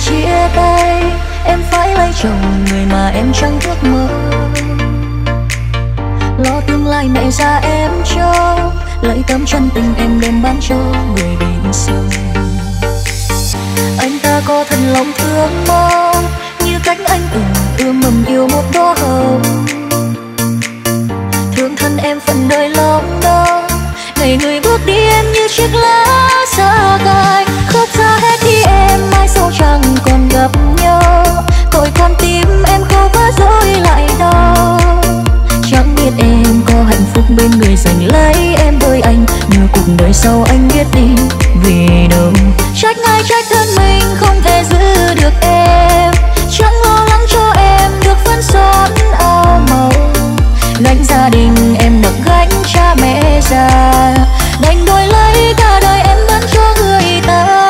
chia tay, em phải lấy chồng người mà em chẳng ước mơ. Lo tương lai mẹ già em cho, lấy tấm chân tình em đem bán cho người bên sông. Anh ta có thật lòng thương mong, như cách anh từng ươm mầm yêu một đóa hồng. Thương thân em phần đời lòng đau, ngày người bước đi em như chiếc lá xa cành. Khóc ra hết đi em, mai sau chẳng còn gặp nhau. Tội con tim em khô vỡ rồi lại đau. Chẳng biết em có hạnh phúc bên người giành lấy em với anh, nhờ cuộc đời sau anh biết đi vì đâu. Trách ai trách thân mình không thể giữ được em, chẳng lo lắng cho em được phân xót áo màu. Gánh gia đình em nặng gánh cha mẹ già, đành đổi lấy cả đời em vẫn cho người ta.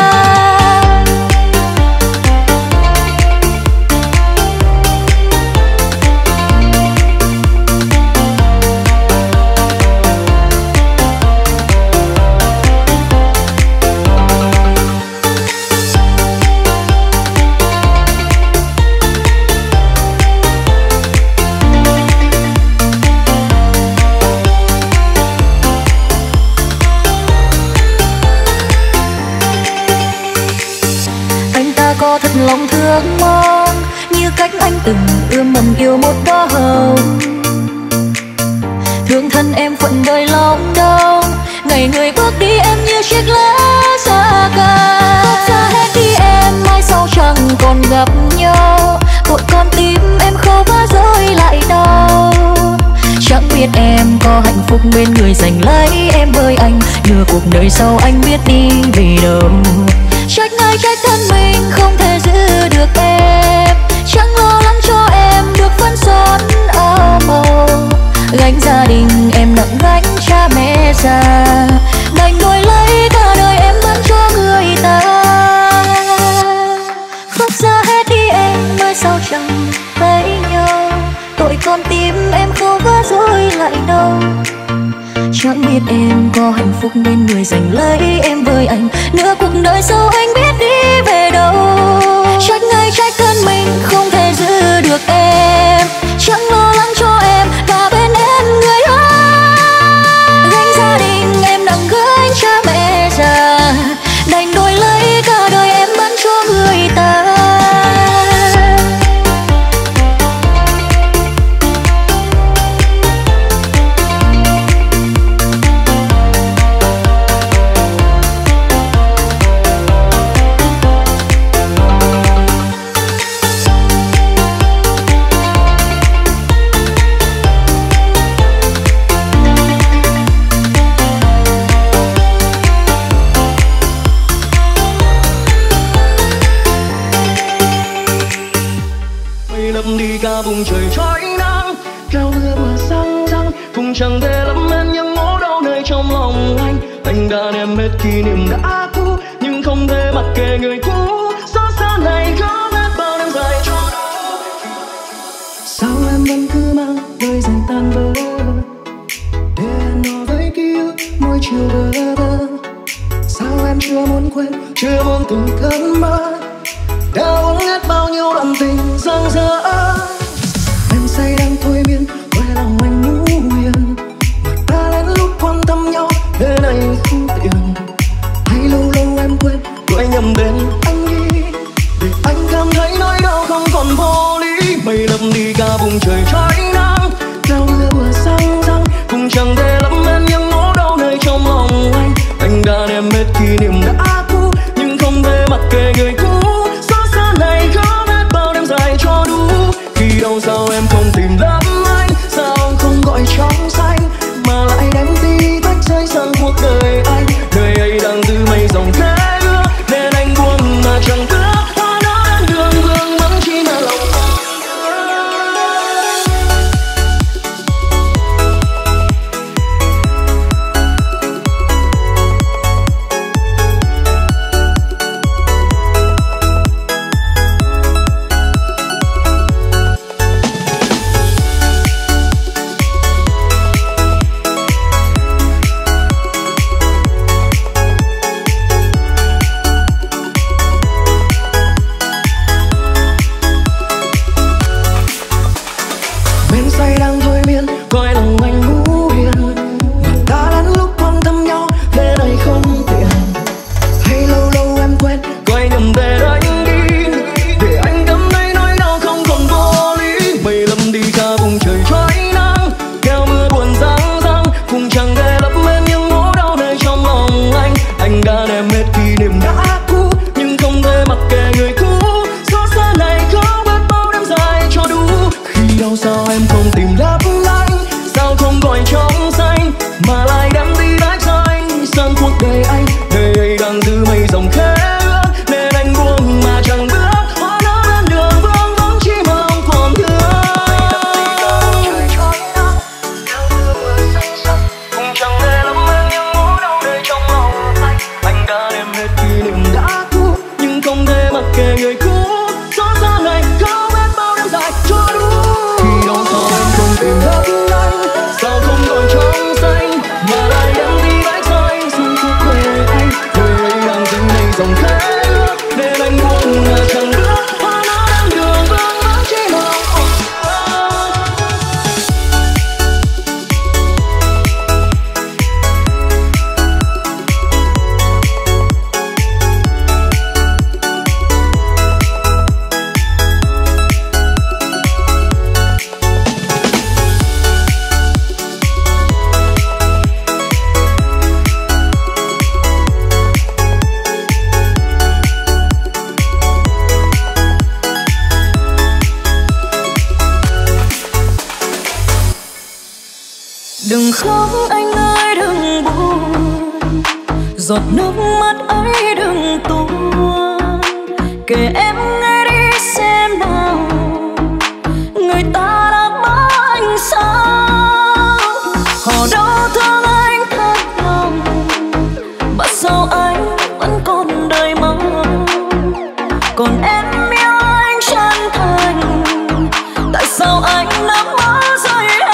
Có thật lòng thương mong, như cách anh từng ươm mầm yêu một đóa hồng. Thương thân em phận đời lòng đau, ngày người bước đi em như chiếc lá xa cành. Khóc ra hết đi em, mai sau chẳng còn gặp nhau. Tội con tim em khô vỡ rồi lại đau. Chẳng biết em có hạnh phúc bên người giành lấy em với anh, đưa cuộc đời sau anh biết đi vì đâu. Trách ai trách thân mình không thể giữ được em, chẳng lo lắng cho em được phân xót áo màu. Gánh gia đình em nặng gánh cha mẹ già, đành đổi lấy cả đời em vẫn cho người ta. Khóc ra hết đi em, mai sau chẳng thấy nhau. Tội con tim em khô vỡ rồi lại đau. Chẳng biết em có hạnh phúc bên người giành lấy em với anh, nửa cuộc đời sau anh biết đi về đâu. Trách ai trách thân mình không thể giữ được em, chẳng lo lắng cho em và bên em người ơi. Gánh gia đình em nặng gánh cha mẹ già, đành đổi lấy cả đời em vẫn cho người ta. Đi cả vùng trời trói nắng, kéo mưa vừa sang răng, cùng chẳng thể lắm em những nỗi đau nơi trong lòng anh. Anh đã đem hết kỷ niệm đã cũ, nhưng không thể mặc kệ người cũ. Xót xa này có biết bao đêm dài cho đủ. Sao em vẫn cứ mang đôi giày tan vỡ, để anh nói với ký ức mỗi chiều bơ vơ. Sao em chưa muốn quên, chưa muốn từng cơn mơ, đã uống hết bao nhiêu đoạn tình dang dở. Em say đang thôi miên, với lòng anh ngủ yên. Mà ta lén lút quan tâm nhau, đến nay không tiền. Hay lâu lâu em quên, gọi nhầm đến anh đi, để anh cảm thấy nỗi đau không còn vô lý. Mây lấp đi cả vùng trời trói nắng, kéo mưa vừa sang răng, cùng chẳng thể lắm em những nỗi đau nơi trong lòng anh. Anh đã đem hết kỷ niệm đã cũ, nhưng không thể mặc kệ người cũ. Này có biết bao đêm dài cho đủ, khi đâu sao em không tìm ra đời anh đang giữ mây dòng khẽ ước nên anh buông mà chẳng bước. Hoa nở bên đường vương vấn chỉ mong còn thương. Trời trói nắng theo mưa mưa xanh xanh cùng chẳng thể lắm em những nỗi đau nơi trong lòng anh. Anh đã đem hết kỷ niệm đã cũ nhưng không thể mặc kệ người cũ. Gió xa này không biết bao đêm dài cho đúng. Khi đó sao em không tìm được anh, sao không còn trong xanh mà lại đem đi bãi rơi dù cuộc đời anh. Đời ấy đang dính mây dòng khẽ ước nên anh buông mà chẳng bước. Hoa nở đang đường vương vấn chỉ mong còn đừng khóc anh ơi đừng buồn, giọt nước mắt ấy đừng tuôn. Kể em nghe đi xem nào, người ta đã mất anh sao? Họ đâu thương anh thật lòng, mà sao anh vẫn còn đời mong. Còn em yêu anh chân thành, tại sao anh đã bỏ rơi em?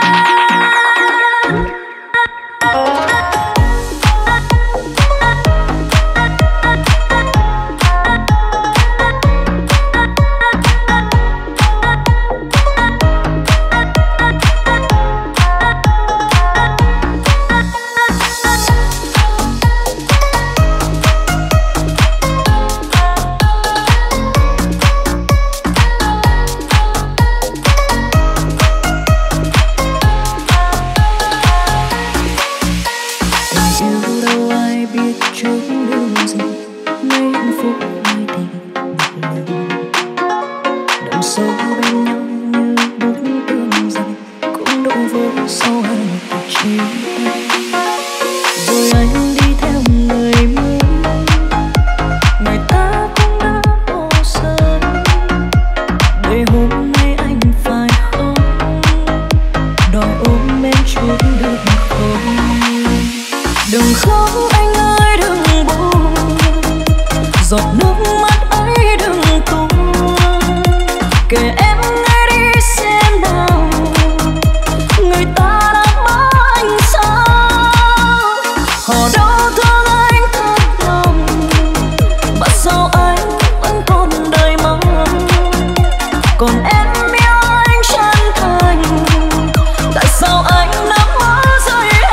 Đừng khóc anh ơi đừng buồn, giọt nước mắt ấy đừng tuôn. Kể em nghe đi xem nào, người ta đã mất anh sao? Họ đâu thương anh thật lòng, mà sao anh vẫn còn đời mong. Còn em yêu anh chân thành, tại sao anh đã bỏ rơi em?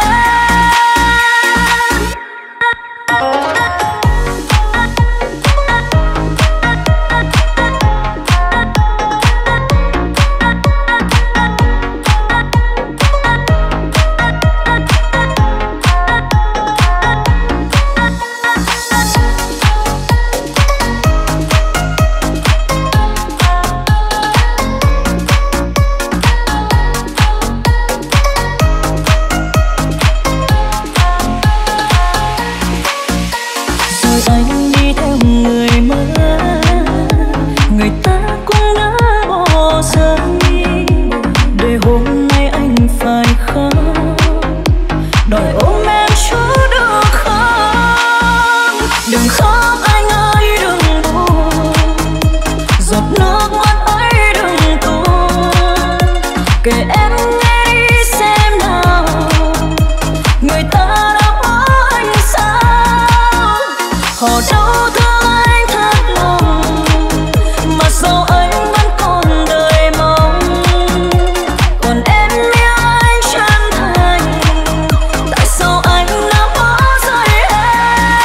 Anh đi theo người mới, người ta cũng đã bỏ rơi, để hôm nay anh phải khóc, đòi ôm em chút được không? Đừng khóc anh ơi đừng buồn, giọt nước mắt ấy đừng tuôn. Kể em nghe đi xem nào, người ta đã bỏ anh sao? Họ đâu thương anh thật lòng, mà sao anh vẫn còn đời mong. Còn em yêu anh chân thành, tại sao anh đã bỏ rơi em?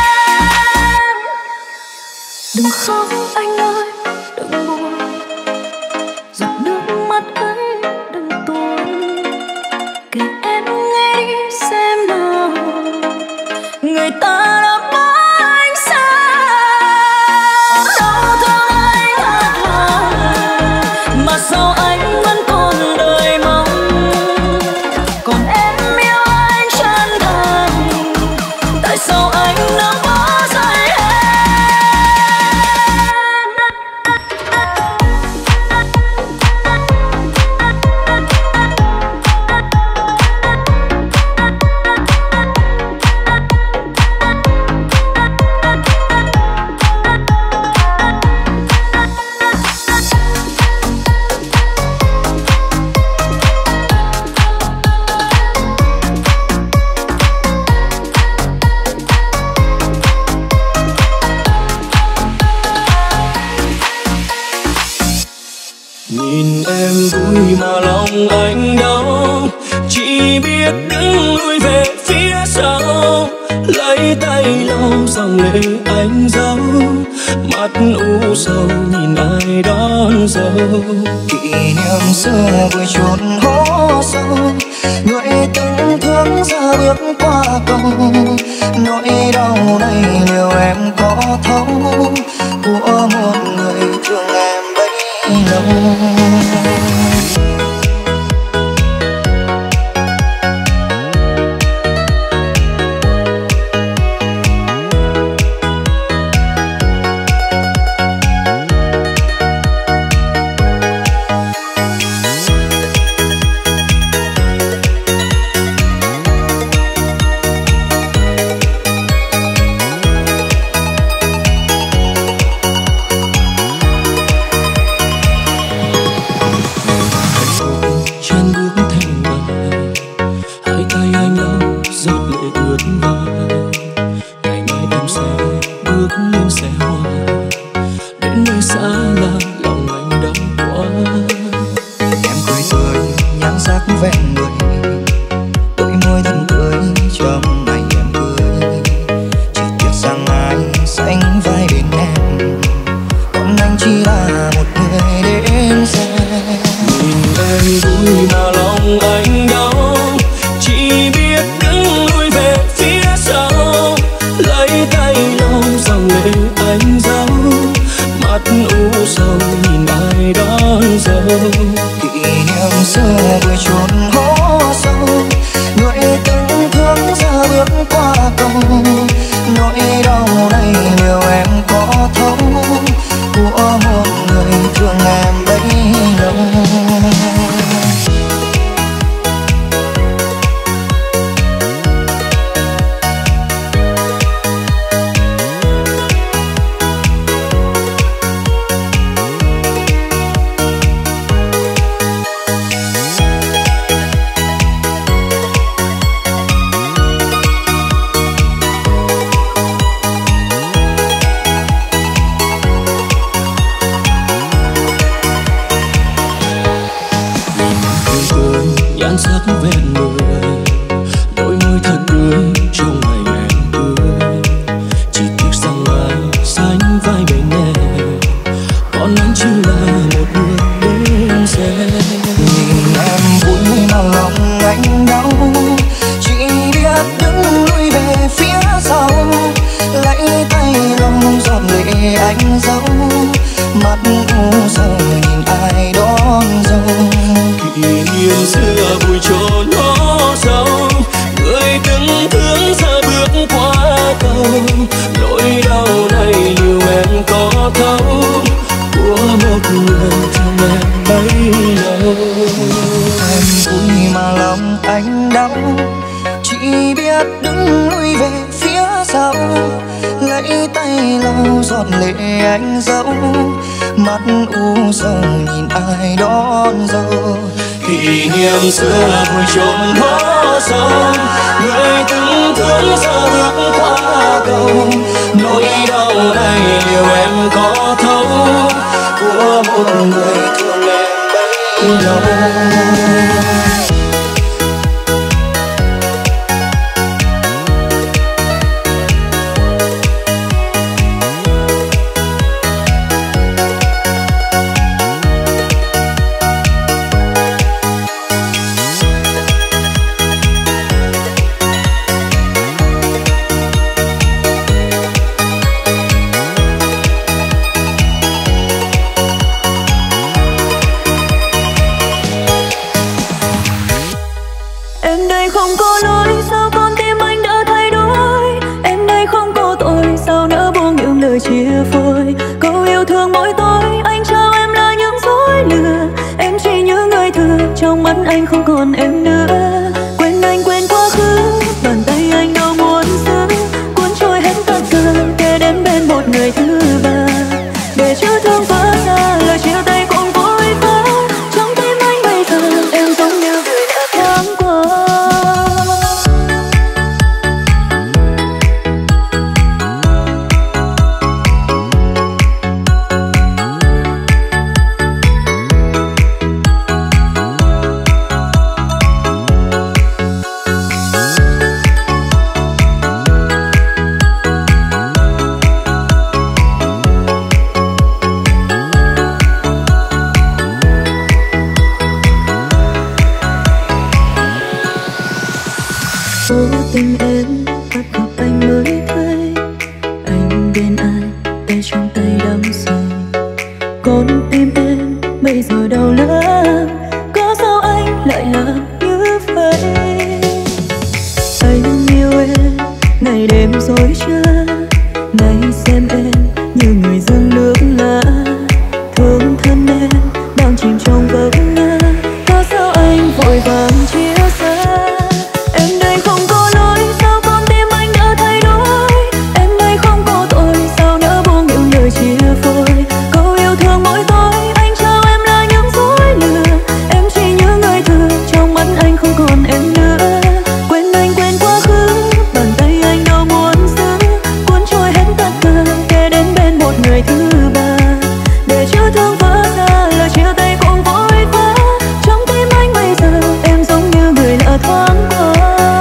Đừng khóc anh ơi đừng buồn, giọt nước mắt ấy đừng tuôn. Kể em nghe đi xem nào, người ta đã bỏ anh sao? Đâu thương anh thật lòng, mà sao anh vẫn còn đời mong. Còn em yêu anh chân thành, vui mà lòng anh đau, chỉ biết đứng lui về phía sau, lấy tay lau dòng lệ anh dấu, mắt u sầu nhìn ai đón dâu. Kỷ niệm xưa vui chốn hố sâu, người từng thương giờ bước qua cầu, nỗi đau này liệu em có thấu của một người thương em bấy lâu. Xưa vui chốn hố sâu, người từng thương giờ bước qua cầu, nỗi đau này liệu em có thấu của một người thương em bấy lâu. chia phôi. Câu yêu thương mỗi tối anh trao em là những dối lừa. Em chỉ như người thừa, trong mắt anh không còn em nữa. Quên anh quên quá khứ, bàn tay anh đâu muốn giữ. Cuốn trôi hết tất cả để đến bên một người thứ ba. Để chữ thương vỡ ra, lời chia tay cũng vội vã. Trong tim anh bây giờ em giống như người đã thoáng qua. dối trá. Này xem em như người dưng nước lã, thương thân em đang chìm trong vấp ngã. Có sao anh vội vàng chia xa? Em đây không có lỗi, sao con tim anh đã thay đổi? Em đây không có tội, sao nỡ buông những lời chia phôi? Câu yêu thương mỗi tối anh trao em là những dối lừa. Em chỉ như người thừa, trong mắt anh không còn em nữa. Quên anh quên quá khứ, bàn tay anh đâu muốn giữ. Cuốn trôi hết tất cả, kể đến bên một người thứ ba. Để chữ thương vỡ ra, lời chia tay cũng vội vã. Trong tim anh bây giờ, em giống như người lạ thoáng qua.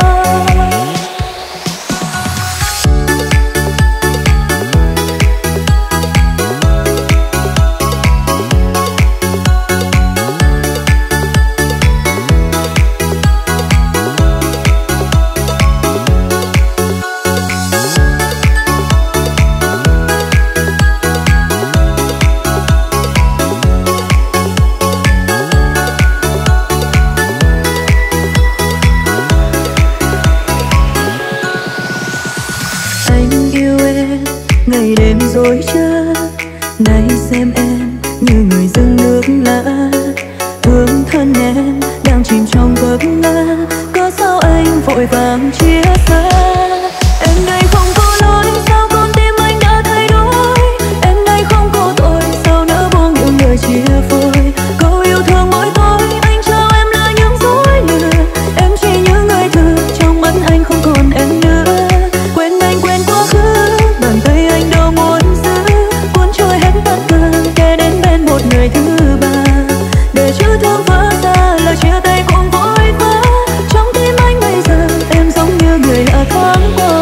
Anh yêu em ngày đêm dối trá. Này xem em như người dưng nước lã, thương thân em đang chìm trong vấp ngã. Có sao anh vội vàng chia xa? Em đây không có lỗi, sao con tim anh đã thay đổi? Em đây không có tội, sao nỡ buông những lời chia phôi? Câu yêu thương mỗi tối anh trao em là những dối lừa. Em chỉ như người thừa, trong mắt anh không còn em nữa. Quên anh quên quá khứ, bàn tay anh đâu muốn giữ. Cuốn trôi hết tất cả, kể đến bên một người thứ ba. Để chữ thương vỡ ra, lời chia tay cũng vội vã. Trong tim anh bây giờ, em giống như người lạ thoáng qua.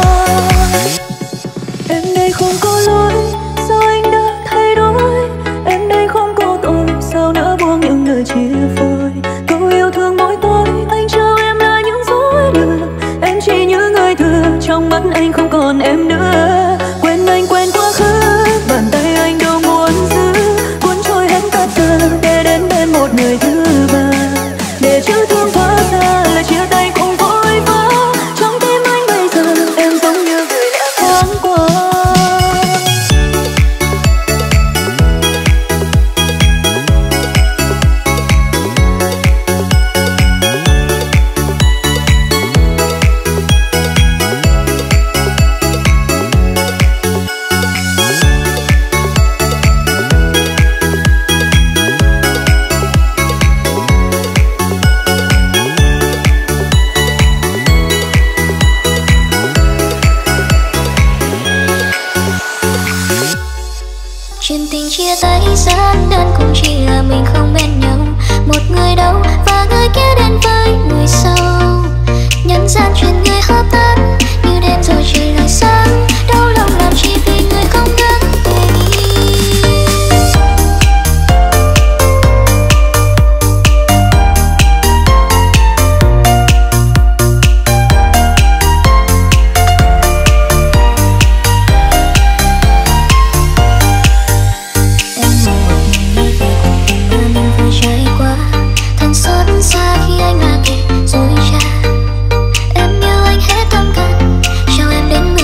Em đây không có lỗi, sao anh đã thay đổi? Em đây không có tội, sao nỡ buông những lời chia phôi? Câu yêu thương mỗi tối anh trao em là những dối lừa. Em chỉ như người thừa, trong mắt anh không còn em nữa. Quên anh quên quá khứ, bàn tay anh đâu muốn giữ. Cuốn trôi hết tất cả, để đến bên một người thứ ba. Để chữ thương vỡ ra, lời chia tay cũng vội vã. Trong tim anh bây giờ, em giống như người lạ thoáng qua. Chuyện tình chia tay rất đơn, cũng chỉ là mình không bên nhau. Một người đâu và người kia đến với người sau. Nhân gian chuyện người hợp tan, như đêm rồi trời lại sáng. Đau lòng làm chi vì người không đáng tình. Thân xót xa khi anh là kẻ dối trá. Em yêu anh hết tâm can, sao em đến người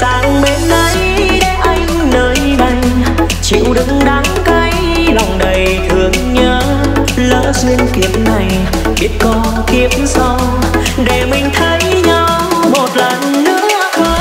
sang bên ấy để anh nơi này chịu đựng đắng cay, lòng đầy thương nhớ. Lỡ duyên kiếp này biết có kiếp sau để mình thấy nhau một lần nữa không?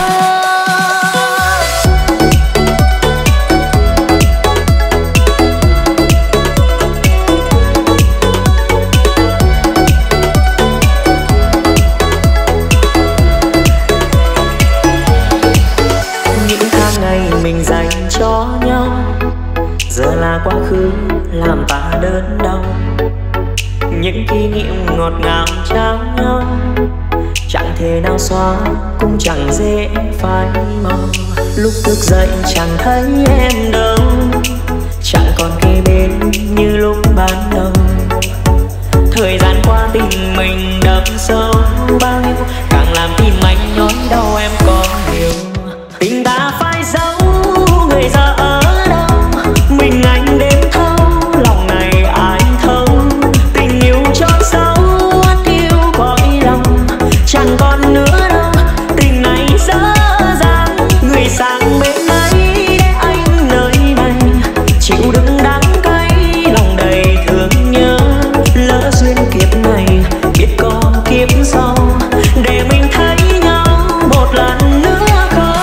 Những tháng ngày mình dành cho nhau giờ là quá khứ làm ta đớn đau. Những kỷ niệm ngọt ngào trao nhau chẳng thể nào xóa cũng chẳng dễ phai màu. Lúc thức dậy chẳng thấy em đâu, chẳng còn kề bên như lúc ban đầu. Thời gian qua tình mình đậm sâu bao nhiêu, càng làm tim anh nhói đau em có hiểu. Tình ta phải giấu người giờ ở đâu, mình anh đến thâu lòng này ai thấu. Tình yêu cho sâu ắt yêu cõi lòng, chẳng còn nữa đâu tình này dở dang. Người sang bên ấy để anh nơi này chịu đựng đắng cay, lòng đầy thương nhớ. Lỡ duyên kiếp này biết có kiếp sau để mình thấy nhau một lần nữa không?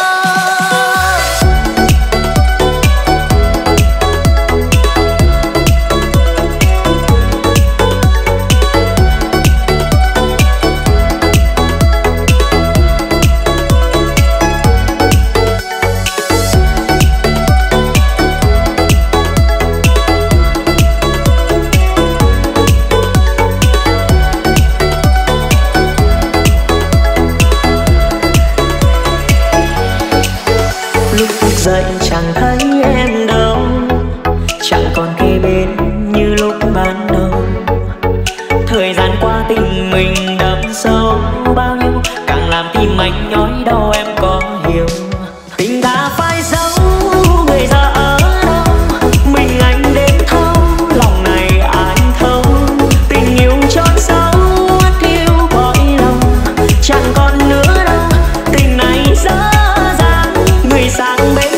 Dậy chẳng thấy em đâu, chẳng còn kề bên như lúc ban đầu. Thời gian qua tình mình đậm sâu bao nhiêu, càng làm tim anh nhói đau em có hiểu. Tình ta phải giấu người giờ ở đâu, mình anh đến thâu lòng này ai thấu. Tình yêu chôn sâu ắt yêu cõi lòng, chẳng còn nữa đâu tình này dở dang. Người sang bên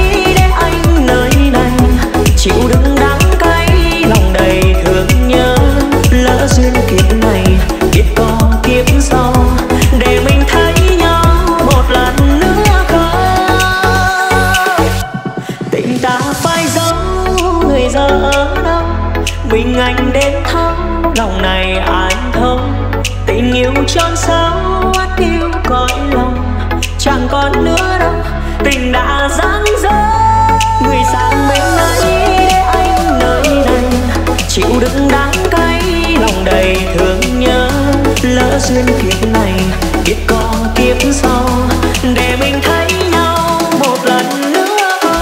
chịu đựng đắng cay, lòng đầy thương nhớ. Lỡ duyên kiếp này biết có kiếp sau để mình thấy nhau một lần nữa không? Tình ta phải giấu người giờ ở đâu, mình anh đến thâu lòng này ai thấu. Tình yêu chôn sâu ắt yêu cõi lòng, chẳng còn nữa đâu tình đã giăng dở. Người sang bên ấy anh nơi này chịu đựng đắng cay, lòng đầy thương nhớ. Lỡ duyên kiếp này biết có kiếp sau để mình thấy nhau một lần nữa.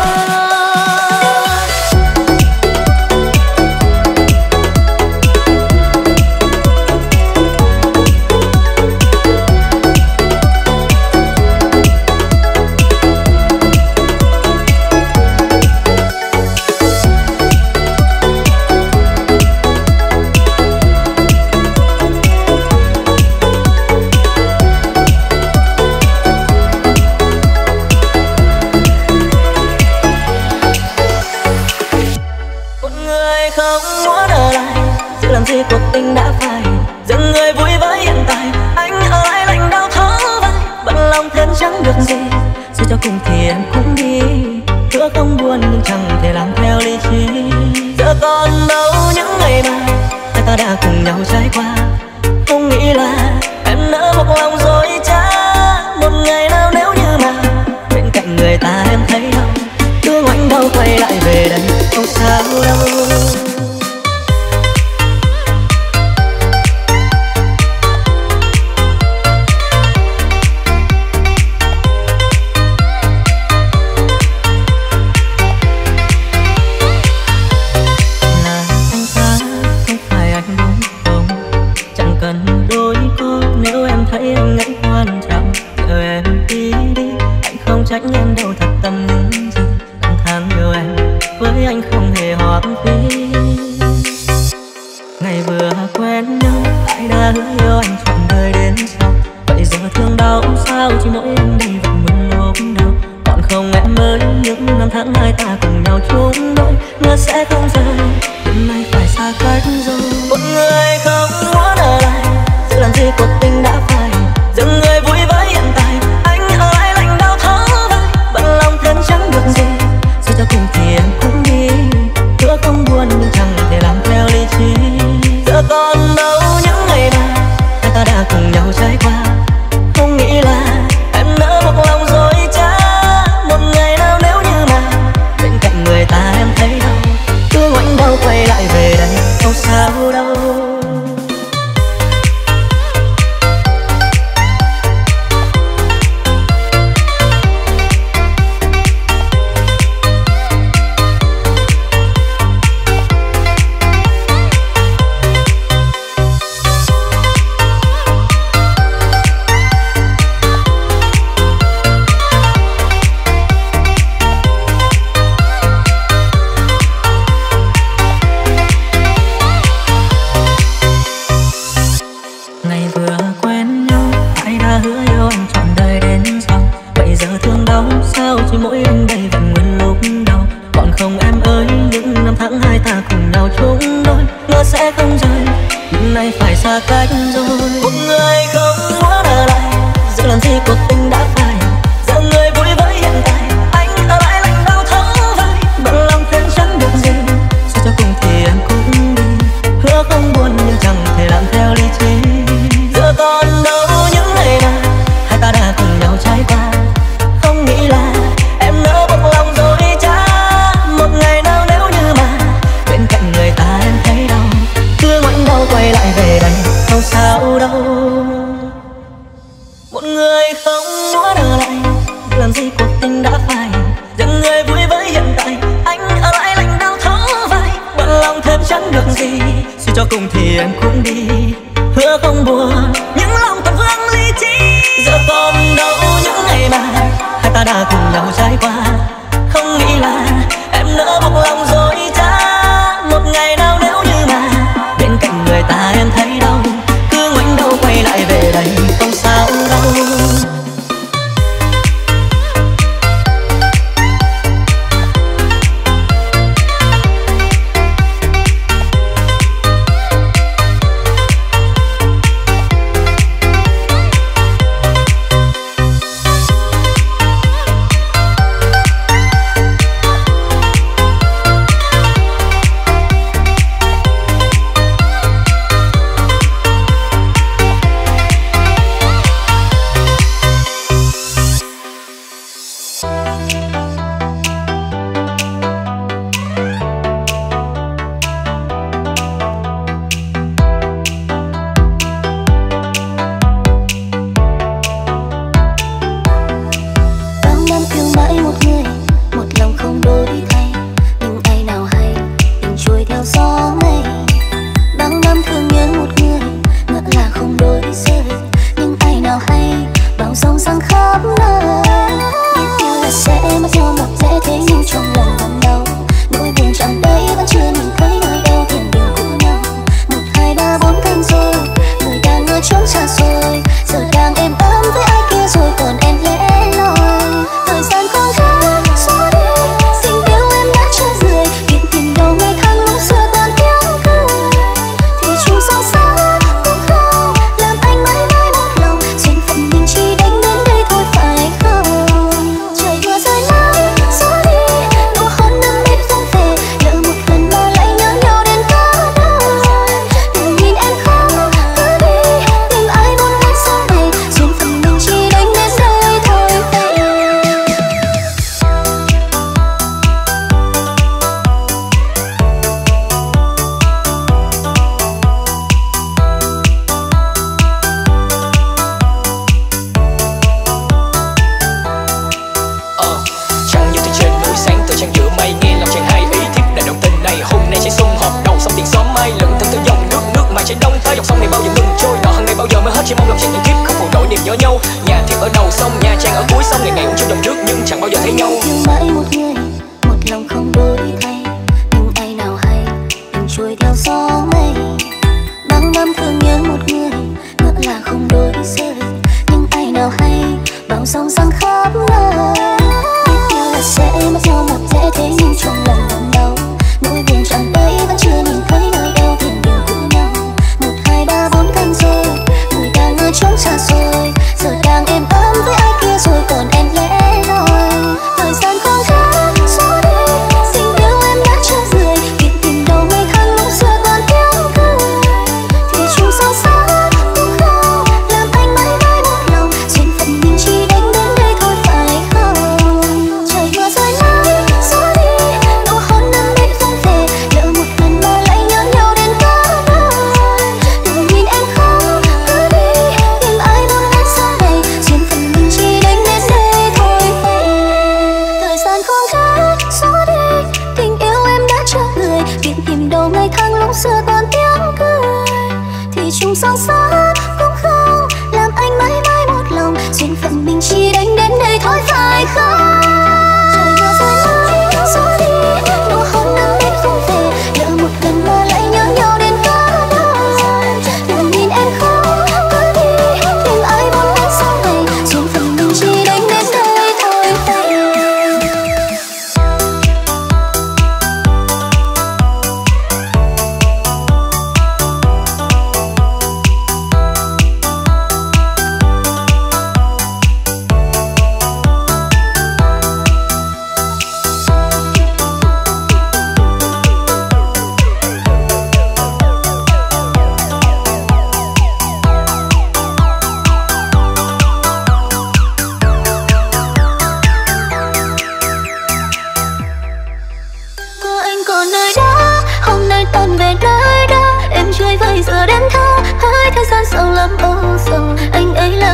Cuộc tình đã phai, dừng người vui với hiện tại. Anh ở lại lạnh đau thấu vai, bận lòng thêm chẳng được gì. Suy cho cùng thì em cũng đi, hứa không buồn nhưng chẳng thể làm theo lý trí. Giờ còn đâu những ngày mà hai ta đã cùng nhau trải qua. Không nghĩ là em nỡ một lòng dối trá. Một ngày nào nếu như mà bên cạnh người ta em thấy đau, thương anh đâu quay lại về đây không sao đâu. Trách em đâu thật tâm những gì năm tháng yêu em với anh không hề hoang phí. Ngày vừa quen nhau ai đã hứa yêu anh trọn đời đến sau, vậy giờ thương đau sao chỉ mỗi em đây vẫn muốn lúc những năm tháng hai ta cùng nhau chung đôi, ngờ sẽ không rời, hôm nay phải xa cách rồi. Một người không muốn ở lại, sự làm gì cuộc tình đã phai, dừng người vui với hiện tại. Anh ở lại lạnh đau thấu vai, bận lòng thêm chẳng được gì. Suy cho cùng thì em cũng đi, hứa không buồn nhưng chẳng thể làm theo lý trí. Giờ còn đâu những ngày mà hai ta đã cùng nhau trải qua, không nghĩ là em nỡ một lòng dối trá. Một ngày nào nếu như mà bên cạnh người ta em thấy đau, cứ ngoảnh đầu quay lại về đây không sao đâu. Chỉ mỗi anh đây vẫn nguyên lúc đầu, còn không em ơi, những năm tháng hai ta cùng nhau chung đôi, ngờ sẽ không rời, nhưng nay phải xa cách rồi. Một người không muốn ở lại, giờ làm gì cuộc tình đã phai, giờ người vui với hiện tại. Anh ở lại lạnh đau thấu vai, bận lòng thêm chẳng được gì. Suy cho cùng thì em cũng đi, hứa không buồn nhưng chẳng thể làm theo lý trí. Giờ còn đâu những ngày nào hai ta đã cùng nhau trải qua, không nghĩ là em nỡ buộc lòng dối trá. Một ngày nào nếu như mà bên cạnh người ta em thấy đau, cứ ngoảnh đầu quay lại về đây không sao đâu. Một người không muốn ở lại, làm gì cuộc tình đã phai, dừng người vui với hiện tại. Anh ở lại lạnh đau thấu vai, bận lòng thêm chẳng được gì. Suy cho cùng thì em cũng đi, hứa không buồn những lòng tầm vương lý trí. Giờ còn đâu những ngày mà hai ta đã cùng nhau trải qua, không nghĩ là em nỡ buộc lòng dối trá. Một ngày nào nếu như mà bên cạnh người ta em thấy đau, cứ ngoảnh đầu quay lại về đây không sao đâu.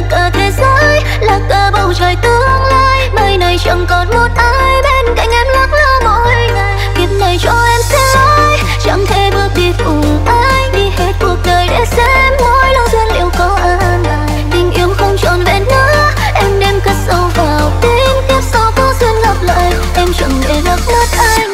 cả thế giới, là cả bầu trời tương lai. Mai này chẳng còn một ai bên cạnh em lắc lơ mỗi ngày. Kiếp này cho em xin lỗi, chẳng thể bước đi cùng anh, đi hết cuộc đời để xem mỗi lâu duyên liệu có an bài. Tình yêu không trọn vẹn nữa, em đem cất sâu vào tim. Tiếp sau có duyên gặp lại, em chẳng để lạc mất anh.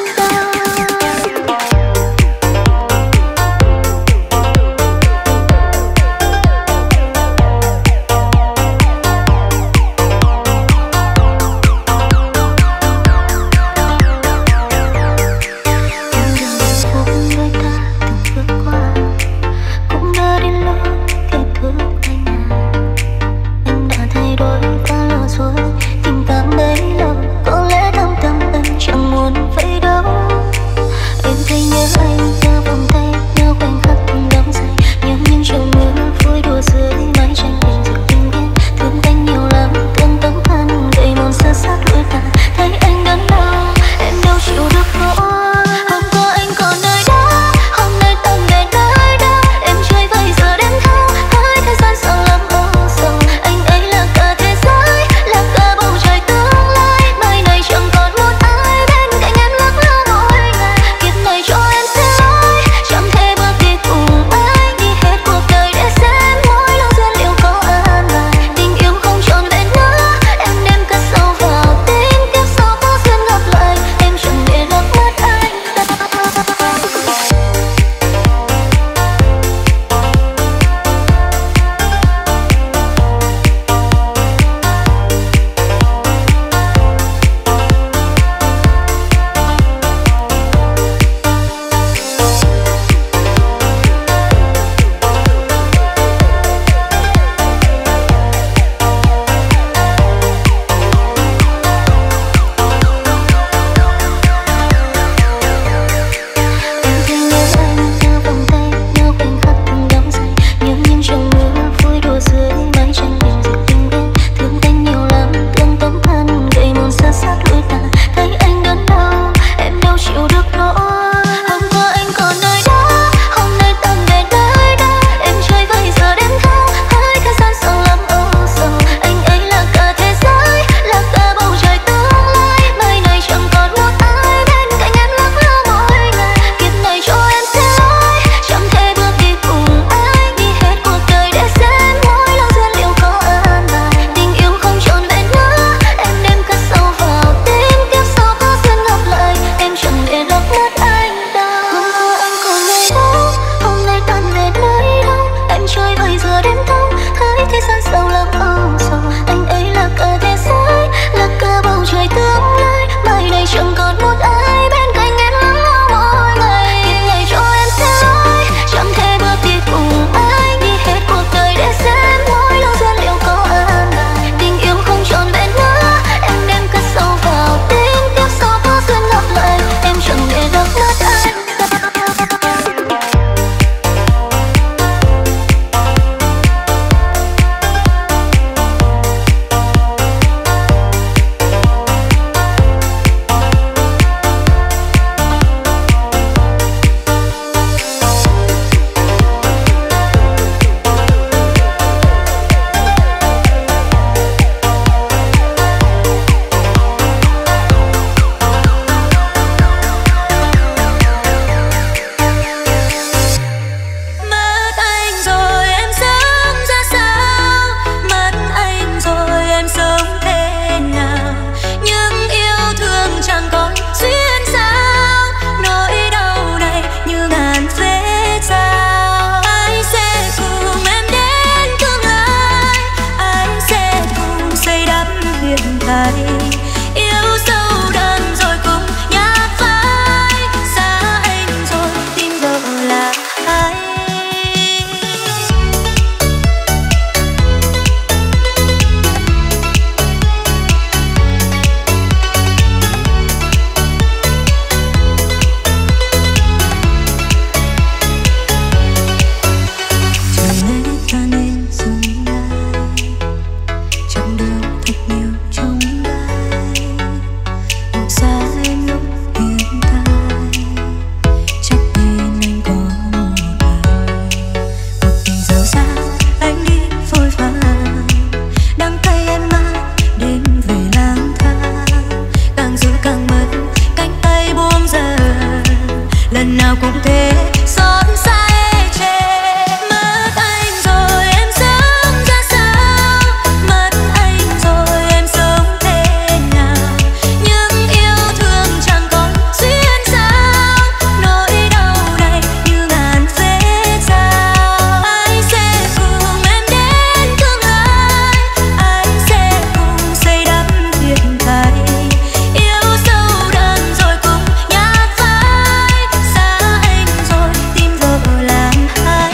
cũng thế, xót xa ê chề. Mất anh rồi em sống ra sao, mất anh rồi em sống thế nào. Nhưng yêu thương chẳng còn duyên sao, nỗi đau này như ngàn vết dao. Anh sẽ cùng em đến tương lai, anh sẽ cùng xây đắp hiện tại. Yêu sâu đậm rồi cùng nhát phai, xa anh rồi tìm vợ làm hay.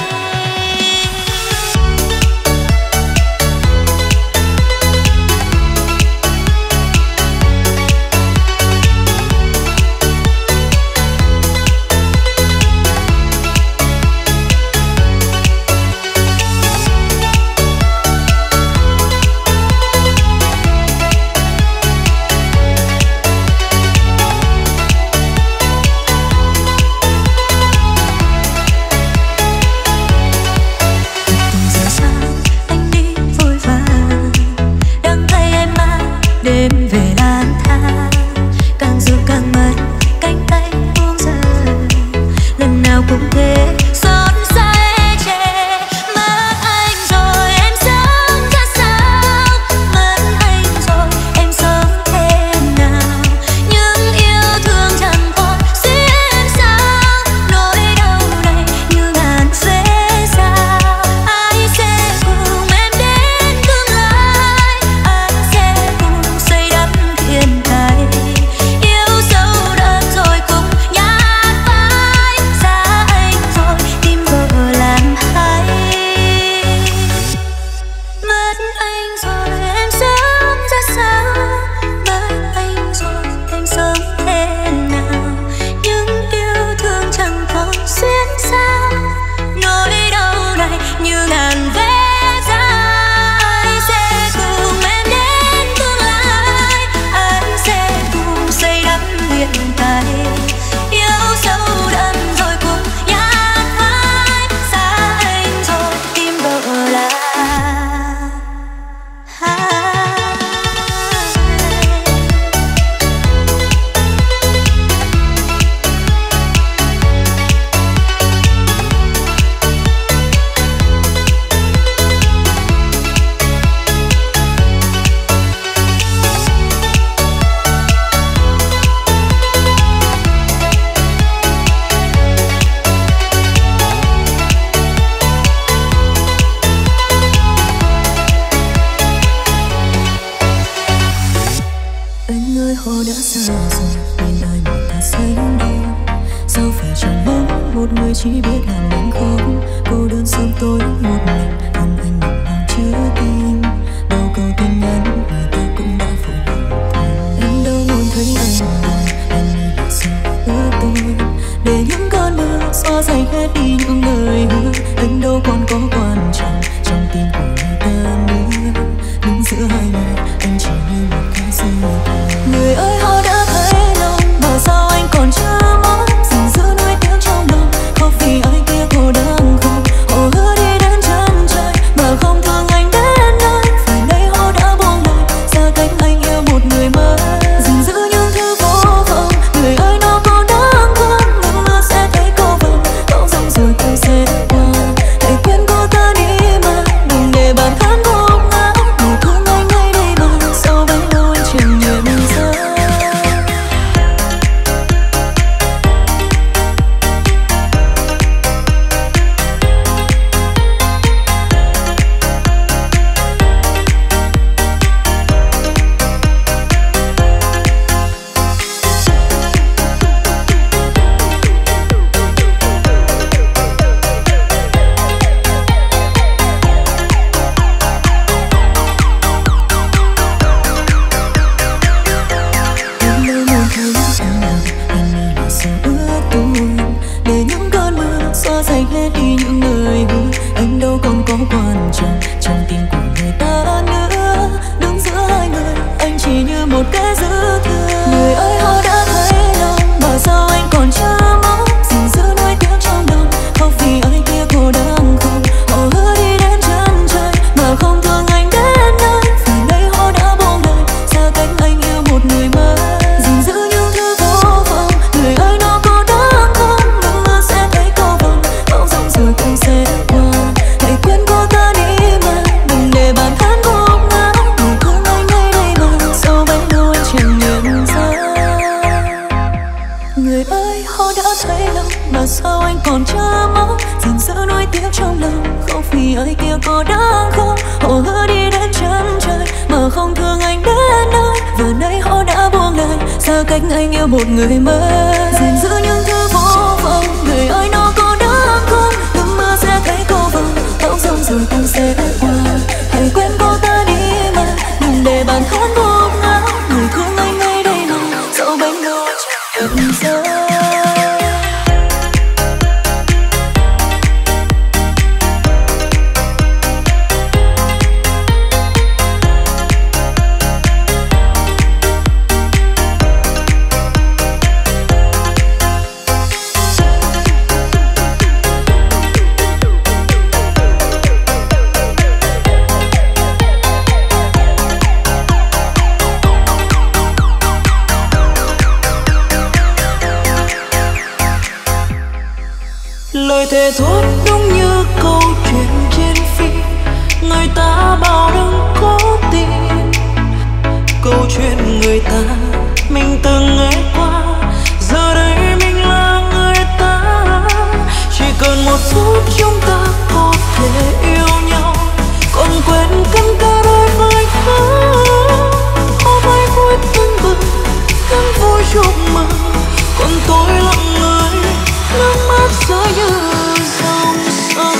Từng giờ sáng anh đi vội vàng, đắng cay em mang đêm về lang thang. Càng dịu càng mất cánh tay buông dần, lần nào cũng thế, xót xa ê chề. Mất anh rồi em sống ra sao, mất anh rồi em sống thế nào. Nhưng yêu thương chẳng còn duyên sao, nỗi đau này như ngàn vết dao. Anh sẽ cùng em đến tương lai, anh sẽ cùng xây đắp hiện tại. Yêu sâu đậm rồi cùng nhát phai, xa anh rồi tìm vợ làm hay. Mất anh rồi em sống ra sao, mất anh rồi em sống thế nào. Nhưng yêu thương chẳng còn duyên sao, nỗi đau này như ngàn vết dao. Anh sẽ cùng em đến tương lai, anh sẽ cùng xây đắp hiện tại. Yêu sâu đậm rồi cùng nhát phai, xa anh rồi tìm vợ là hay. Anh ơi họ đã xa rồi, nên ai mà ta sánh đôi. Sao phải chẳng muốn một người chỉ biết làm anh khóc, cô đơn sớm tối một mình, thầm anh nặng lòng chưa tin. Đâu câu tin nhắn mà ta cũng đã vội lòng thành. Em đâu muốn thấy anh buồn, anh ơi là sao ước tôi, để những cơn mưa xóa sạch hết đi những lời hứa. Anh đâu còn có quan trọng trong tim của người ta nữa. Đứng giữa hai người anh chỉ như một cái dư thừa. Người ơi họ đã thấy lòng, mà sao anh còn chưa muốn gìn giữ nuối tiếc trong lòng. Không vì ai kia cô đang không, họ hứa đi đến chân trời mà không thương anh đến nơi. Phải đây họ đã buông lời xa cách anh yêu một người mới. Gìn giữ những thứ vô vọng, người ơi nó có đáng không, nước mưa sẽ thấy cô vọng. Không dòng bấy lâu mà sao anh còn chưa mong gìn giữ nuối tiếc trong lòng. Không vì ai kia có đáng không, họ hứa đi đến chân trời mà không thương anh đến nơi. Vừa nãy họ đã buông lời xa cách anh yêu một người mới. Gìn giữ những thứ vô vọng, người ơi nó có đáng không? Cơn mưa sẽ thấy cô vòng, bão giông rồi cũng sẽ qua. Hãy quên cô ta đi mà, đừng để bản thân buông ngã. Người thương anh ngay đây mà, dẫu bánh đôi chẳng nhận ra. Lời thề thốt đúng như câu chuyện trên phim, người ta bao đừng cố tin. Câu chuyện người ta mình từng nghe qua, giờ đây mình là người ta. Chỉ cần một phút chúng ta có thể yêu nhau, còn quên cân cả đời với nhau. Ôm ai vui tưng bừng, cơn vui chúc mừng, còn tôi lặng người nước mắt rơi như dòng sông.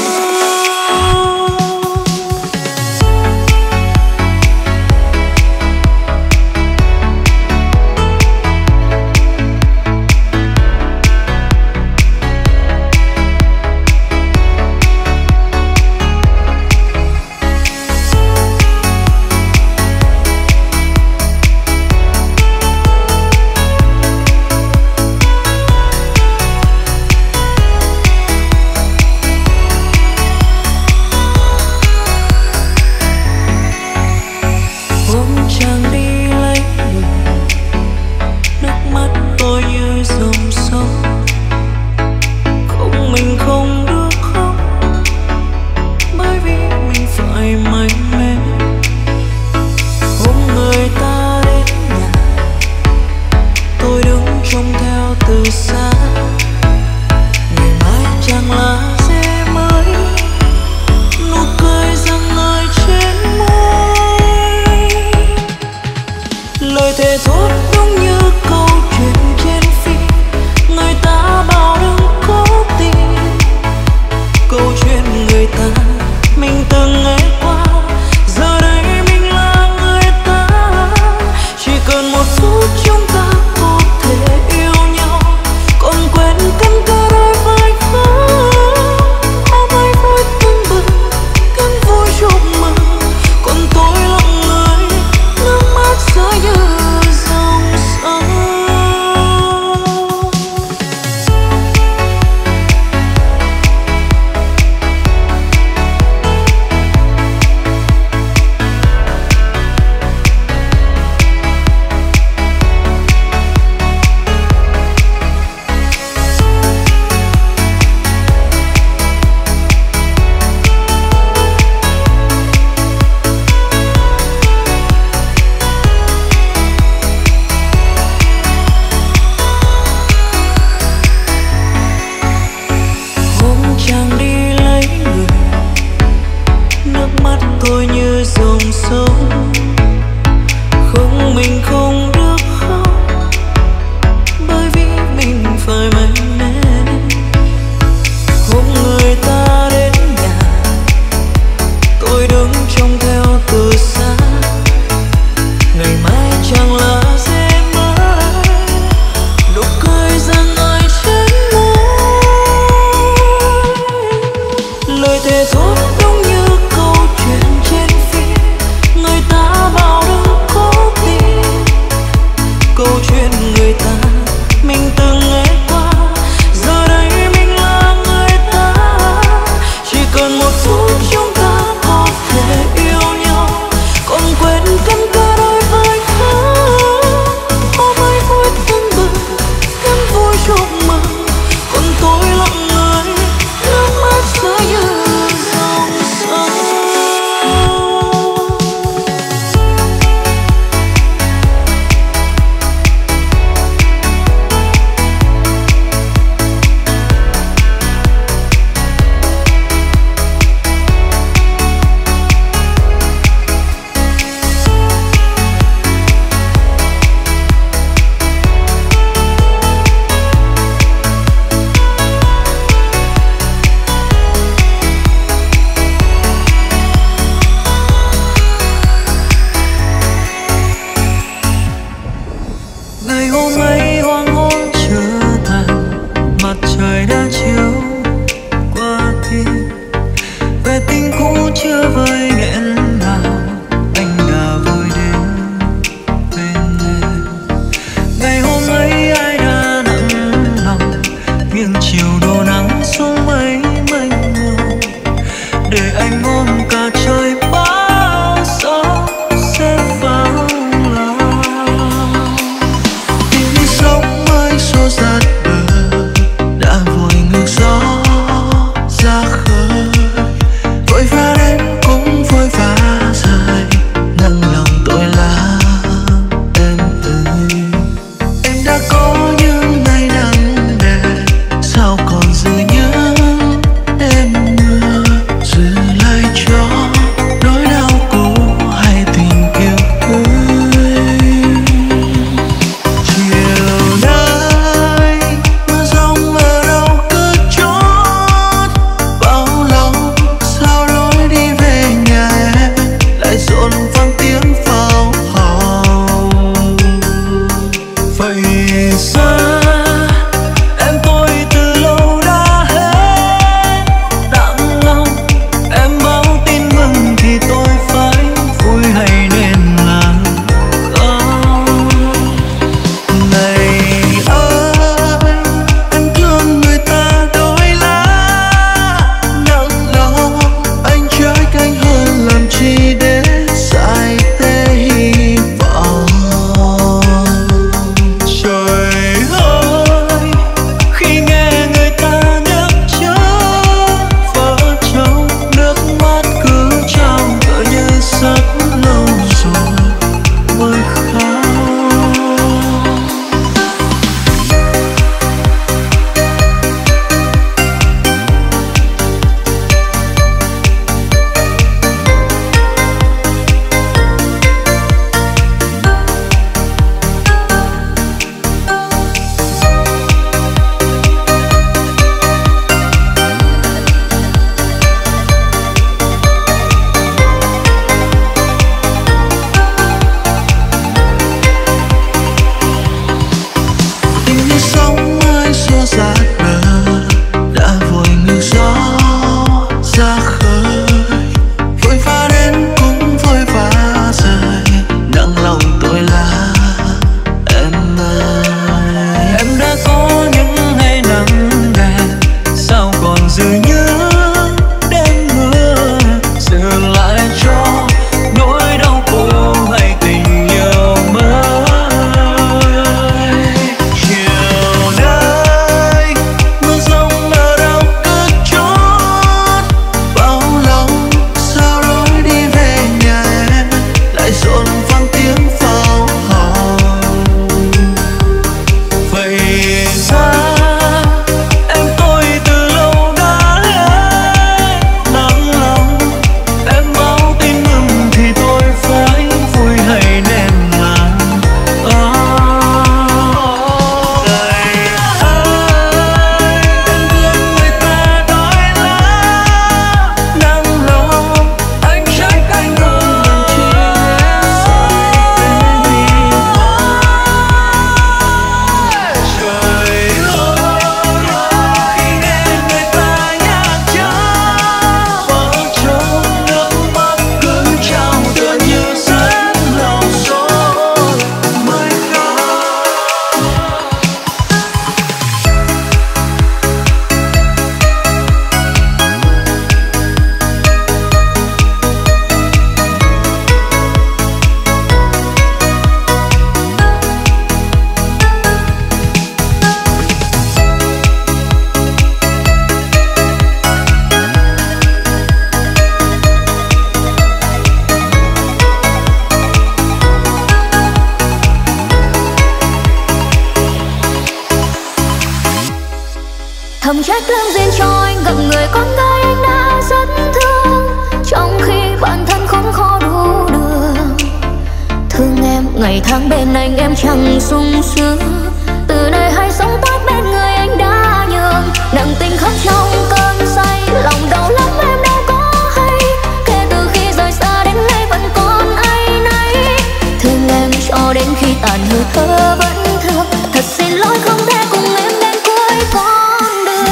thầm trách lương duyên cho anh gặp người con gái anh đã rất thương, trong khi bản thân khốn khó đủ đường. Thương em ngày tháng bên anh em chẳng sung sướng, từ nay hãy sống tốt bên người anh đã nhường. Nặng tình khắc trong cơn say, lòng đau lắm em đâu có hay, kể từ khi rời xa đến nay vẫn còn áy náy. Thương em cho đến khi tàn hơi thở vẫn thương, thật xin lỗi không thể cùng em đến cuối con đường.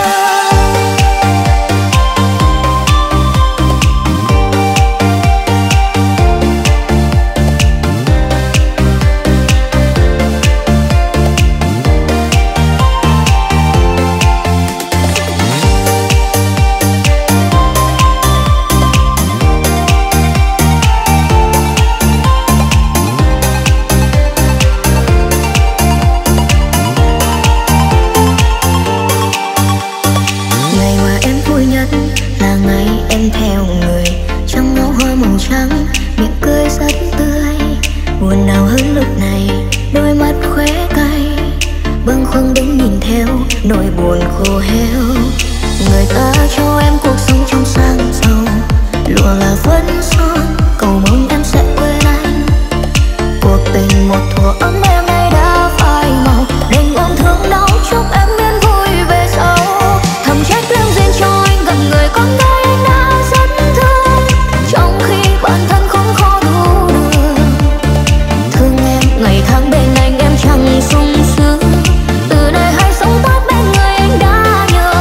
Nỗi buồn khô héo, người ta cho em cuộc sống trong sang giàu, lụa là phấn son, cầu mong em sẽ quên anh. Cuộc tình một thuở ấm em nay đã phai màu, đành ôm thương đau chúc em yên vui về sau. Thầm trách lương duyên cho anh gặp người con gái anh đã rất thương, trong khi bản thân không khó đủ đường. Thương em ngày tháng bên anh em chẳng sung sướng, từ nay hãy sống tốt bên người anh đã nhường.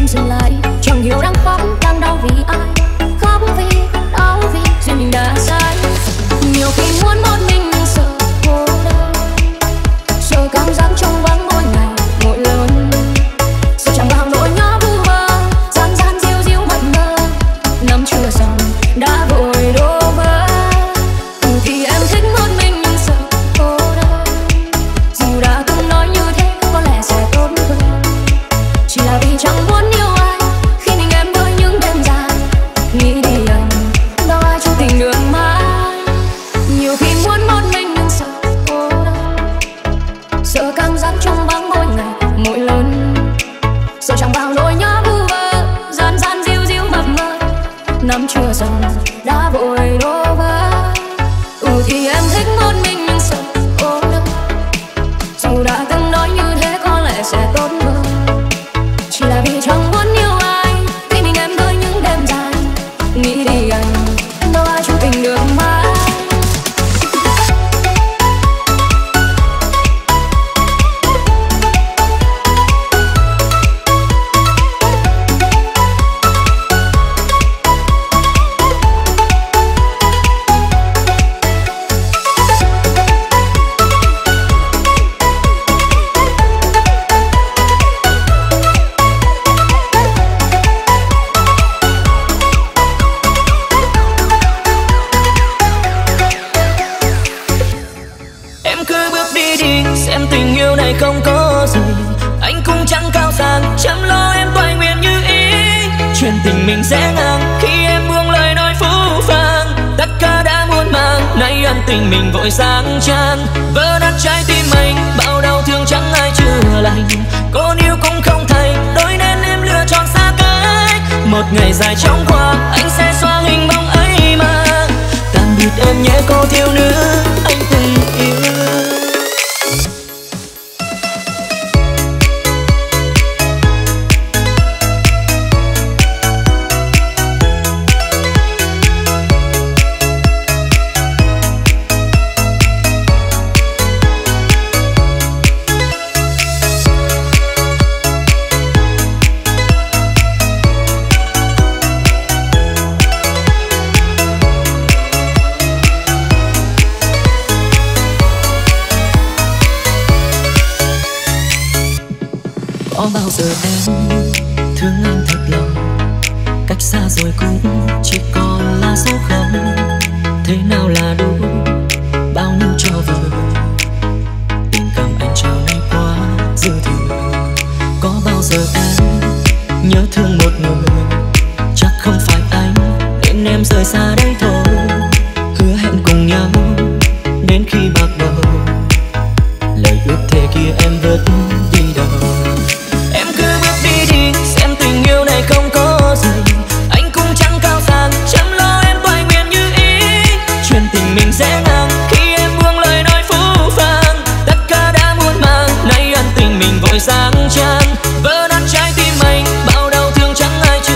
em dừng lại. Chẳng hiểu đang khóc đang đau vì ai, khóc vì đau vì duyên mình đã sai. Nhiều khi muốn một mình sợ cô đơn, sợ cảm giác trong vắng mỗi ngày mỗi lớn, sợ chẳng bao nỗi nhớ vu vơ gian gian diu diu mập mờ nắm chưa xong đã vội đổ vỡ. Thì em thích một mình nhưng sợ cô đơn, dù đã từng nói như thế có lẽ sẽ tốt hơn, chỉ là vì chẳng muốn yêu ai khi mình em với những đêm dài. Nghĩ đi anh đâu ai cho tình được mãi. Nhiều khi muốn một mình nhưng sợ cô đơn, sợ cảm giác trong vắng mỗi ngày mỗi lớn, sợ chẳng bao nỗi nhớ vu vơ gian gian diu diu mập mờ nắm chưa xong đã vội đổ vỡ. Thì em thích một mình nhưng sợ cô đơn, dù đã từng nói như thế có lẽ sẽ tốt hơn, chỉ là vì chẳng muốn yêu ai khi mình em với những đêm dài. Nghĩ đi anh đâu ai cho tình được mãi. Em cứ bước đi đi, xem tình yêu này không có gì. Anh cũng chẳng cao sang, chẳng lo em toại nguyện như ý. Chuyện tình mình sẽ ngang khi em buông lời nói phũ phàng. Tất cả đã muôn màng, nay ân tình mình vội sang trang. Vỡ nát trái tim anh, bao đau thương chẳng ai chữa lành. Con yêu cũng không thành, đôi nên em lựa chọn xa cách. Một ngày dài chóng qua, anh sẽ xóa hình bóng ấy mà. Tạm biệt em nhé cô thiếu nữ anh từng yêu. Có bao giờ em thương anh thật lòng, cách xa rồi cũng chỉ còn là số không. Thế nào là đủ, bao nhiêu cho vừa, tình cảm anh trao này quá dư thừa. Có bao giờ em nhớ thương một người, chắc không phải anh nên em rời xa đây thôi. Hứa hẹn cùng nhau đến khi bạc đầu, lời ước thề kia em vứt đi đâu. Em cứ bước đi đi, xem tình yêu này không có gì. Anh cũng chẳng cao sang, chẳng lo em toại nguyện như ý. Chuyện tình mình sẽ ngang khi em buông lời nói phũ phàng. Tất cả đã muôn màng, nay ân tình mình vội sang trang. Vỡ nát trái tim anh, bao đau thương chẳng ai chữa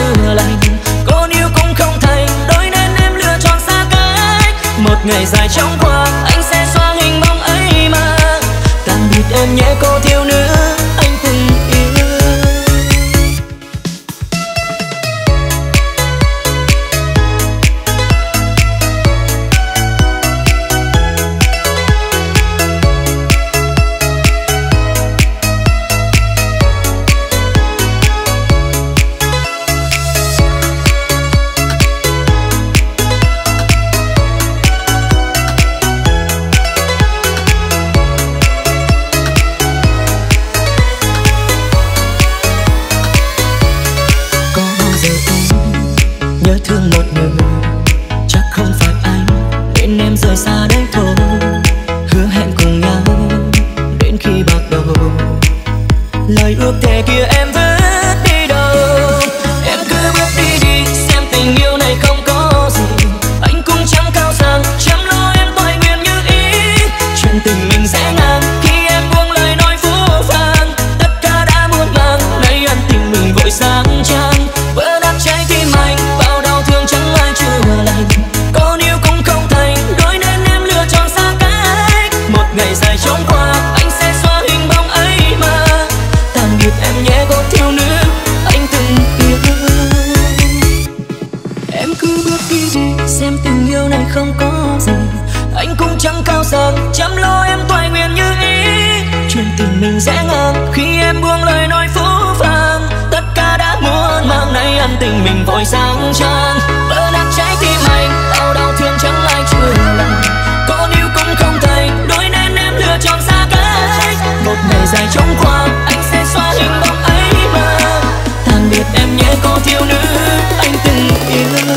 xem tình yêu này không có gì. Anh cũng chẳng cao sang chăm lo em toại nguyện như ý. Chuyện tình mình sẽ ngang khi em buông lời nói phũ phàng. Tất cả đã muốn mang nay ân tình mình vội sang trang. Vỡ nát trái tim anh, đau thương chẳng ai chữa lành. Có níu cũng không thành, đôi nên em lựa chọn xa cách. Một ngày dài trống qua, anh sẽ xóa hình bóng ấy mà. Tạm biệt em nhé cô thiếu nữ anh từng yêu.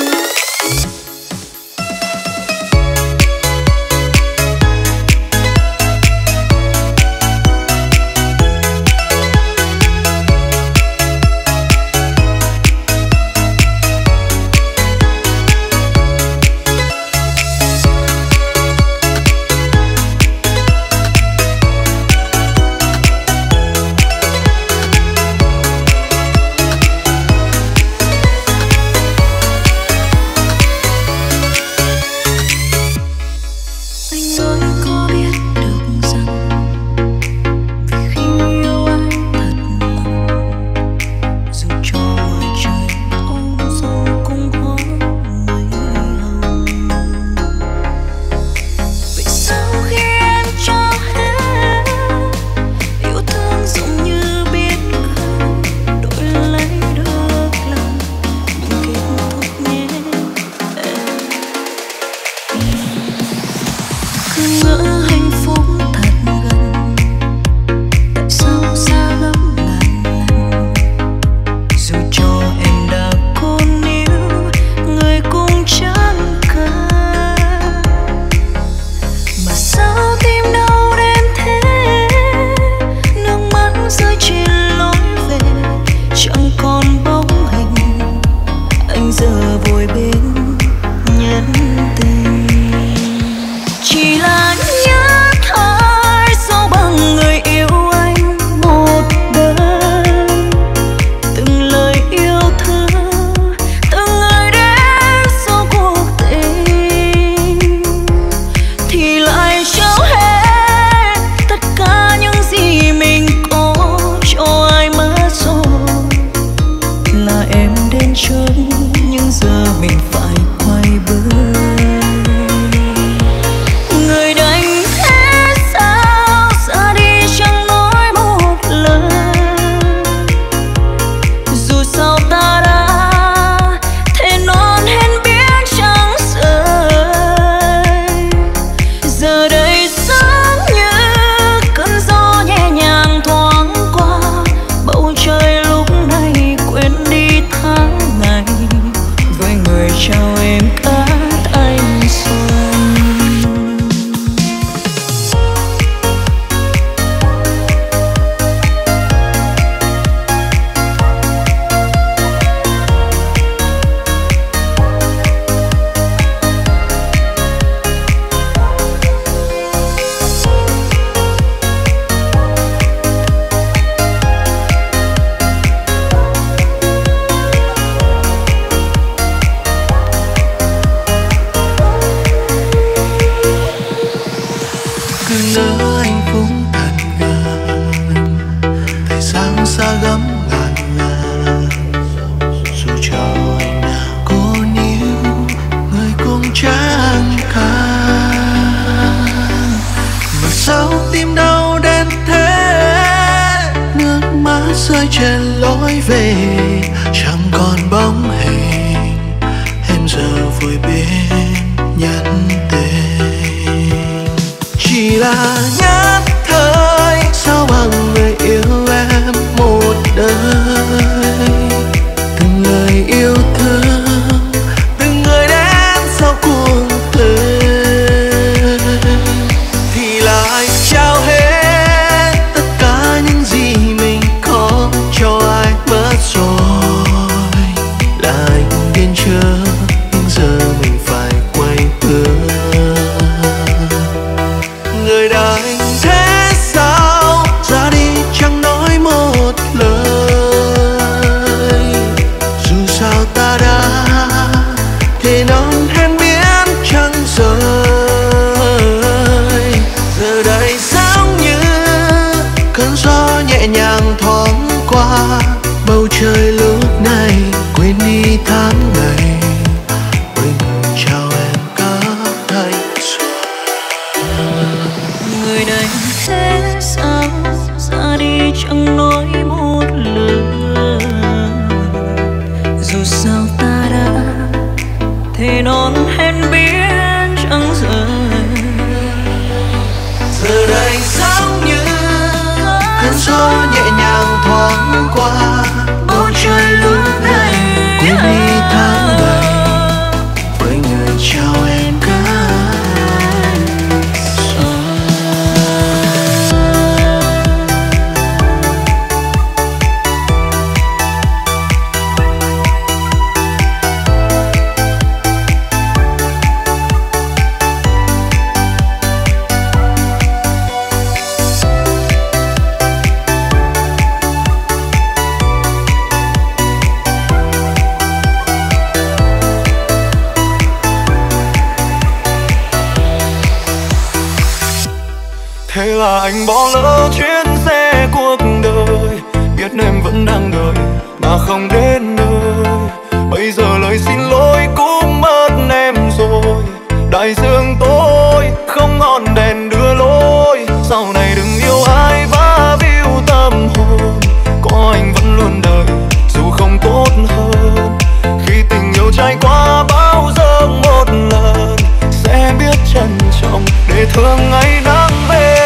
rơi trên lối về, chẳng còn bóng hình em giờ vui bên nhắn tình. Chỉ là nhất thời sao bằng người yêu em một đời, từng lời yêu thương, từng người đến sau cuộc đời thì lại trao hết tất cả những gì mình có cho ai mất rồi. Là anh điên chưa nhưng giờ mình phải quay bước. Người đánh thế sao ra đi chẳng nói một lời, dù sao ta đã thề non hẹn biết chẳng rời. Giờ đây giống như cơn gió nhẹ nhàng thoáng qua bầu trời lúc này, quên đi tháng ngày dù sao ta đã thề non hẹn biết chẳng rời. Giờ đây giống như cơn gió nhẹ nhàng thoáng qua bầu trời lúc này, quên đi tháng ngày với người chào em thế là anh bỏ lỡ chuyến xe cuộc đời, biết em vẫn đang đợi mà không đến nơi. Bây giờ lời xin lỗi cũng mất em rồi, đại dương tối không ngọn đèn đưa lối. Sau này đừng yêu ai vá víu tâm hồn, có anh vẫn luôn đợi dù không tốt hơn. Khi tình yêu trải qua bão giông một lần, sẽ biết trân trọng để thương ngày nắng về.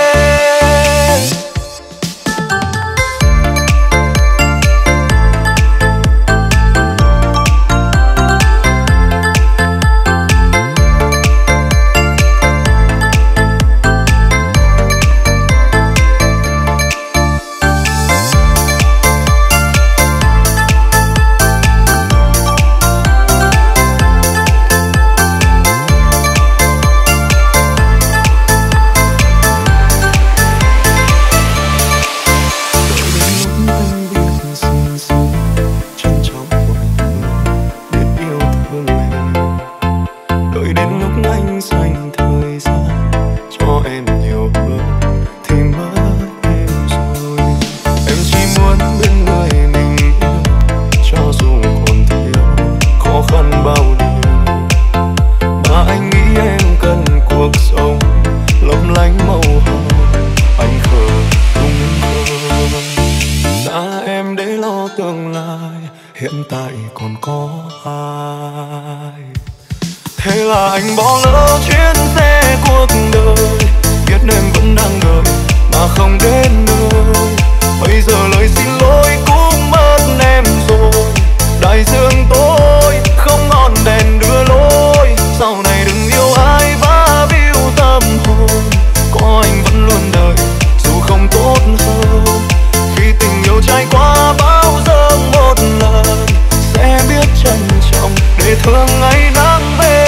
Hiện tại còn có ai? Thế là anh bỏ lỡ chuyến xe cuộc đời, biết em vẫn đang đợi mà không đến nơi. Bây giờ lời xin lỗi cũng mất em rồi, đại dương tối không ngọn đèn đưa lối. Sau này đừng yêu ai vá víu tâm hồn, có anh vẫn luôn đợi dù không tốt hơn. Khi tình yêu trải qua bão giông một lần, sẽ biết trân trọng để thương ngày nắng về.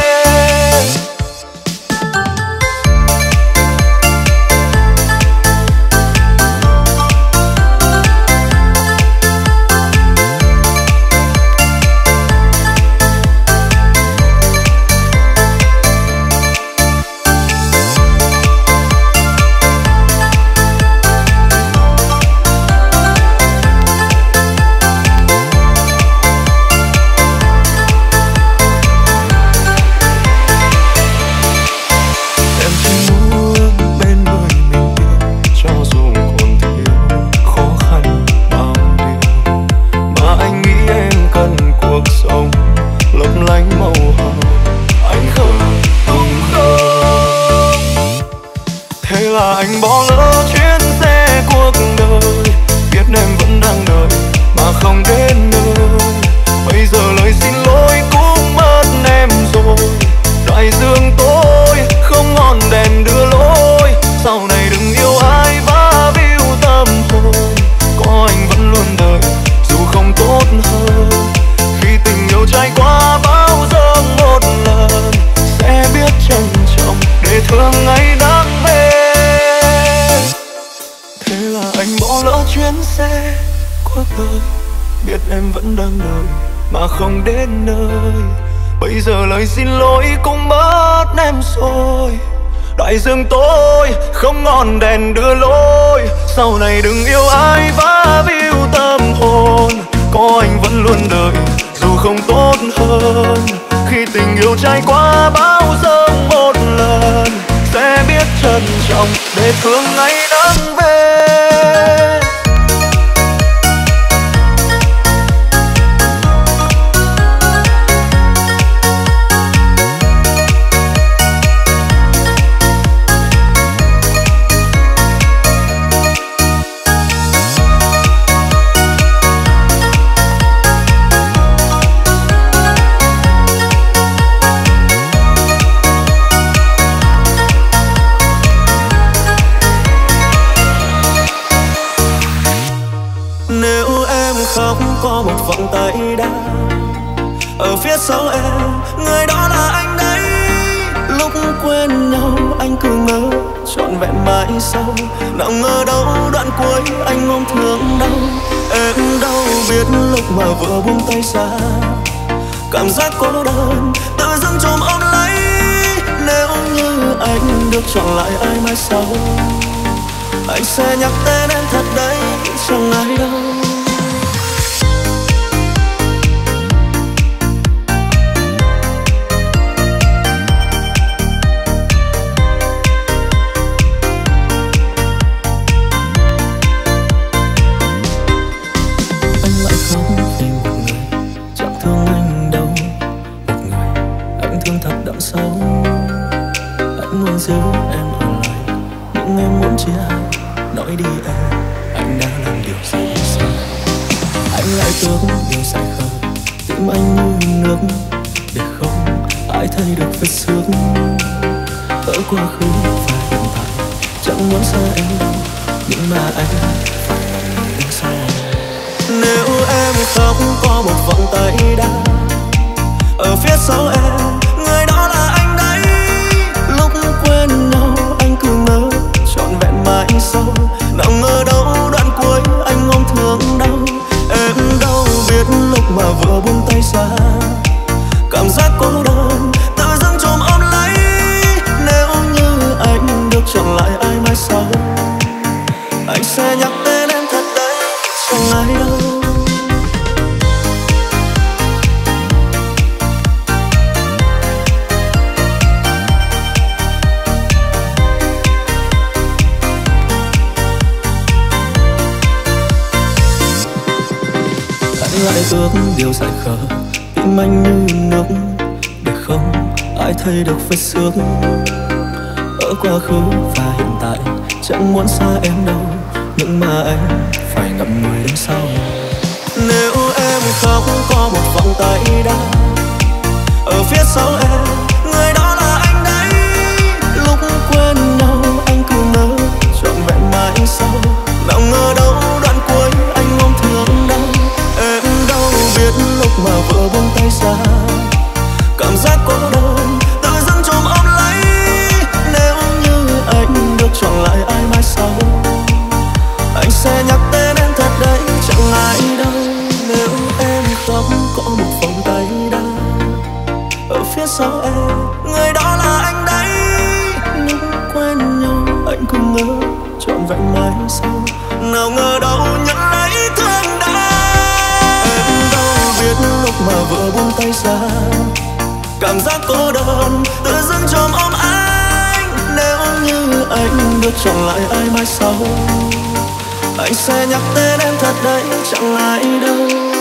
Anh bỏ lỡ chuyến xe cuộc đời, biết em vẫn đang đợi mà không đến nơi. Bây giờ lời xin lỗi cũng mất em rồi, đại dương tối không ngọn đèn đưa lối. Sau này đừng yêu ai vá víu tâm hồn, có anh vẫn luôn đợi dù không tốt hơn. Khi tình yêu trải qua bão giông một lần, sẽ biết trân trọng để thương ngày nắng về. Anh bỏ lỡ chuyến xe cuộc đời, biết em vẫn đang đợi mà không đến nơi. Bây giờ lời xin lỗi cũng mất em rồi, đại dương tối không ngọn đèn đưa lối. Sau này đừng yêu ai vá víu tâm hồn, có anh vẫn luôn đợi dù không tốt hơn. Khi tình yêu trải qua bão giông một lần, sẽ biết trân trọng để thương ngày nắng về. vòng tay đa. Ở phía sau em, người đó là anh đấy. Lúc quên nhau anh cứ ngỡ trọn vẹn mãi sau. Nào ngờ đâu đoạn cuối anh ôm thương đau. Em đâu biết lúc mà vừa buông tay xa, cảm giác cô đơn tự dưng chồm ôm lấy. Nếu như anh được chọn lại ai mai sau, anh sẽ nhắc tên em thật đấy, chẳng ai đâu. Giữ em ở lại nhưng em muốn chia hai. Nói đi em, anh đã làm điều gì sai? Anh lại tưởng điều sai khờ, tim anh như nước để không ai thấy được vết xước ở quá khứ và hiện tại. Chẳng muốn xa em đâu, nhưng mà anh phải đứng sau. Nếu em không có một vòng tay đa, ở phía sau em, người đó là anh đấy. Lúc quên nhau anh cứ ngỡ trọn vẹn mãi sau. Nào ngờ đâu đoạn cuối anh ôm thương đau. Em đâu biết lúc mà vừa buông tay xa, cảm giác cô đơn tự dưng chồm ôm lấy. Nếu như anh được chọn lại ai mai sau, anh sẽ nhắc tên em thật đấy, chẳng ai đâu. Lại ước điều dại khờ, tim anh như nước để không ai thấy được vết xước ở quá khứ và hiện tại. Chẳng muốn xa em đâu, nhưng mà anh phải ngậm ngùi đến sau. Nếu em không có một vòng tay đa, ở phía sau em, người đó là anh đấy. Lúc quên nhau anh cứ ngỡ trọn vẹn mãi sau. Nào ngờ đâu đoạn cuối anh ôm thương đau. Em đâu biết lúc mà vừa buông tay xa, cảm giác cô đơn tự dưng chồm ôm lấy. Nếu như anh được chọn lại ai mai sau, anh sẽ nhắc tên em thật đấy, chẳng ai đâu. Nếu em không có một vòng tay đa, ở phía sau em, người đó là anh đấy. Lúc quên nhau anh cứ ngỡ trọn vẹn mãi sau. Nào ngờ đâu nhận lấy thương đau. Em đâu biết lúc mà vừa buông tay xa, cảm giác cô đơn tự dưng chồm ôm anh. Nếu như anh được chọn lại ai mai sau, anh sẽ nhắc tên em thật đấy, chẳng ai đâu.